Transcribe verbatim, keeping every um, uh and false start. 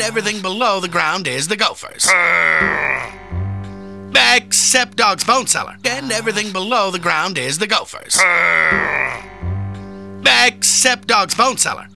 and everything below the ground is the gophers. Except Dog's bone cellar, and everything below the ground is the gophers. Except Dog's bone cellar.